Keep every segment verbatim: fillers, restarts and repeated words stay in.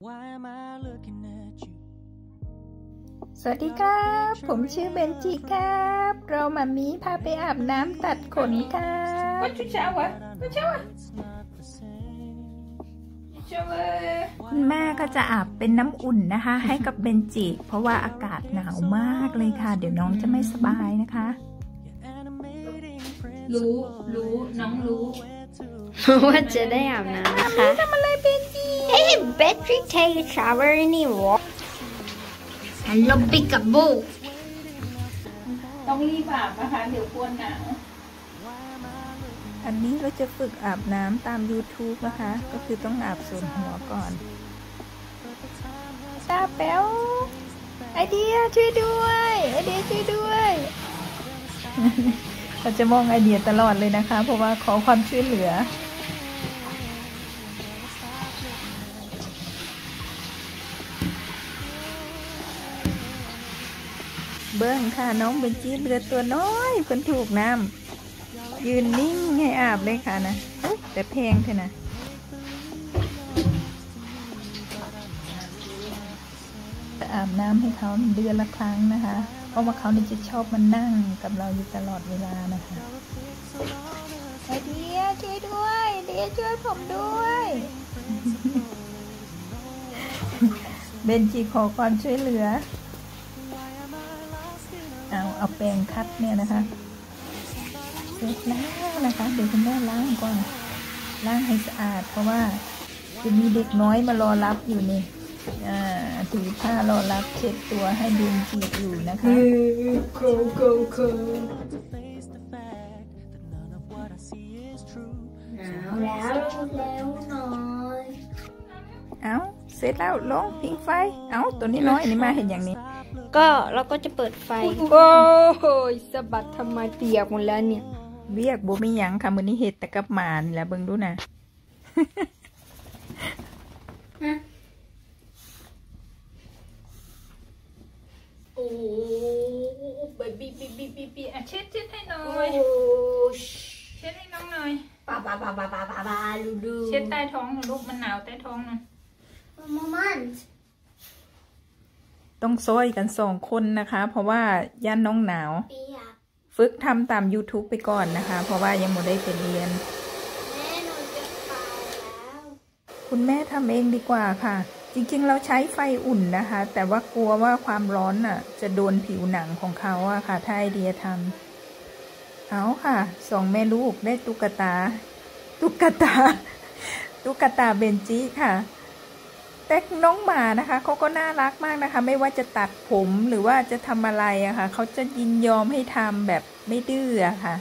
สวัสดีครับผมชื่อเบนจิครับเรามามีพาไปอาบน้ำตัดขนครับว่าชุดเช้าวะชุดเช้าวะคุณแม่ก็จะอาบเป็นน้ำอุ่นนะคะให้กับเบนจิเพราะว่าอากาศหนาวมากเลยค่ะเดี๋ยวน้องจะไม่สบายนะคะรู้รู้น้องรู้ว่าจะได้อาบน้ำนะคะทำอะไรเบนจิ Hey Betty take a shower anymore Hello Peekaboo ต้องรีบอาบนะคะเดี๋ยวกลัวหนาวอันนี้เราจะฝึกอาบน้ำตาม YouTube นะคะก็คือต้องอาบส่วนหัวก่อนตาแป๋วไอเดียช่วยด้วยไอเดียช่วยด้วยเราจะมองไอเดียตลอดเลยนะคะเพราะว่าขอความช่วยเหลือเบิ้งค่ะน้องเบนจี้เรือตัวน้อยคนถูกน้ำยืนนิ่งให้อาบเลยค่ะนะแต่แพงเถอะนะจะอาบน้ำให้เขาเดือนละครั้งนะคะเพราะว่าเขาเนี่ยจะชอบมานั่งกับเราอยู่ตลอดเวลานะคะไอเดียช่วยด้วยเดียช่วยผมด้วยเบนจีขอความช่วยเหลือเอาเอาแปรงคัดเนี่ยนะคะเสร็จแล้วนะคะเดี๋ยวคุณแม่ล้างก่อนล้างให้สะอาดเพราะว่าจะมีเด็กน้อยมารอรับอยู่นี่อ่าถือผ้ารอรับเช็ดตัวให้เบนจีอยู่นะคะโคโคโคเอาแล้วเร็วหน่อยเอาเสร็จแล้วลงพิงไฟเอาตัวนี้น้อยนี่มาเห็นอย่างนี้ก็เราก็จะเปิดไฟโอ้โหสะบัดทำไมเปียกหมดแล้วเนี่ยเวียกบ่มีหยังค่ะมื้อนี้เฮ็ดแต่กับหมานี่แหละเบิ่งดูนะโอ้บีบีบีบีบีบีอ่ะเช็ดเช็ดให้หน่อยเช็ดให้น้องหน่อยปาปาปาปาปาปาปาลูดูเช็ดใต้ท้องหน่อยลูกมันหนาวใต้ท้องนะโมมันต้องซอยกันสองคนนะคะเพราะว่าย่านน้องหนาวฝึกทำตาม YouTube ไปก่อนนะคะเพราะว่ายังไม่ได้ไปเรียนแม่หนูจะตายแล้วคุณแม่ทำเองดีกว่าค่ะจริงๆเราใช้ไฟอุ่นนะคะแต่ว่ากลัวว่าความร้อนน่ะจะโดนผิวหนังของเขาอะค่ะถ้าไอเดียทำเอาค่ะสองแม่ลูกได้ตุ๊กตาตุ๊กตาตุ๊กตาเบนจิค่ะแต่น้องหมานะคะเขาก็น่ารักมากนะคะไม่ว่าจะตัดผมหรือว่าจะทำอะไรอะค่ะเขาจะยินยอมให้ทำแบบไม่ดื้อค่ะ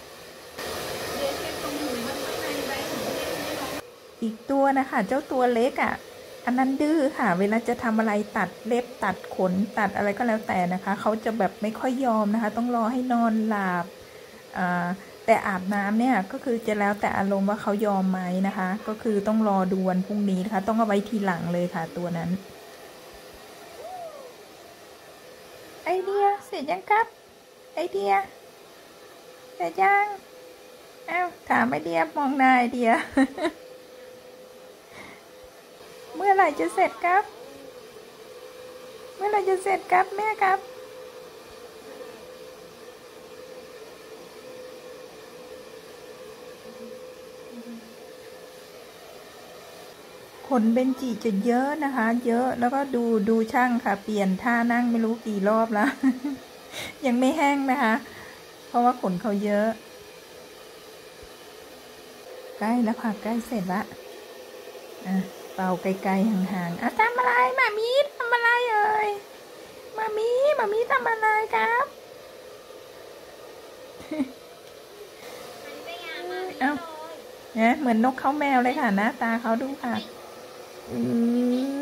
อีกตัวนะคะเจ้าตัวเล็กอะอันนั้นดื้อค่ะเวลาจะทำอะไรตัดเล็บตัดขนตัดอะไรก็แล้วแต่นะคะเขาจะแบบไม่ค่อยยอมนะคะต้องรอให้นอนหลับอ่าแต่อาบน้ำเนี่ยก็คือจะแล้วแต่อารมณ์ว่าเขายอมไหมนะคะก็คือต้องรอดูวันพรุ่งนี้นะคะต้องเอาไว้ทีหลังเลยค่ะตัวนั้นไอเดียเสร็จยังครับไอเดียเสร็จยังอ้าวถามไอเดียมองหน้าไอเดีย เมื่อไหร่จะเสร็จครับเมื่อไหร่จะเสร็จครับแม่ครับขนเบนจิจะเยอะนะคะเยอะแล้วก็ดูดูช่างค่ะเปลี่ยนท่านั่งไม่รู้กี่รอบแล้ว ยังไม่แห้งนะคะเพราะว่าขนเขาเยอะใกล้แล้วค่ะใกล้เสร็จละอ่ะเป่าไกลๆห่างๆอ่ะทำอะไรมามีทำอะไรเอ่ยมามีมามีทำอะไรครับเอ้าเนี่ยเหมือนนกเขาแมวเลยค่ะหน้าตาเขาดูค่ะอือ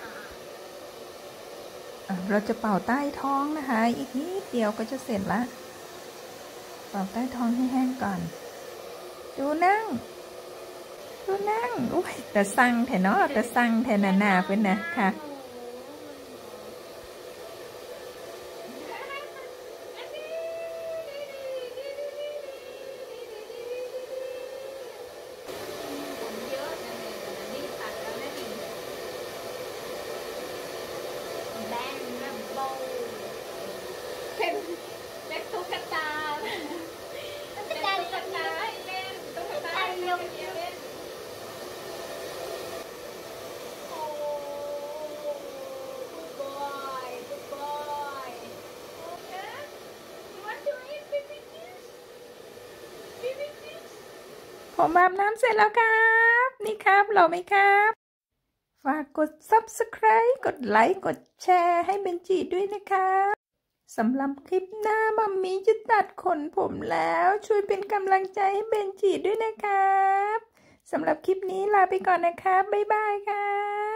เราจะเป่าใต้ท้องนะคะอีกนิดเดียวก็จะเสร็จละเป่าใต้ท้องให้แห้งก่อนดูนั่งดูนั่งอุ้ยแต่สั่งแทนเนาะแต่สั่งแทนหนาๆเป็นนะค่ะกตาตุ๊กตาตุ๊กตาให้เล่นตุ๊กตาให้เล่นเล่นโอ้ good boy good boy okay you want to eat baby fish baby fish ผมอาบน้ำเสร็จแล้วครับนี่ครับหล่อไหมครับฝากกด ซับสไครบ์ กดไลค์กดแชร์ให้เบนจิด้วยนะครับสำหรับคลิปหน้ามัมมี่จะตัดขนผมแล้วช่วยเป็นกำลังใจให้เบนจิด้วยนะครับสำหรับคลิปนี้ลาไปก่อนนะครับบ๊ายบายครับ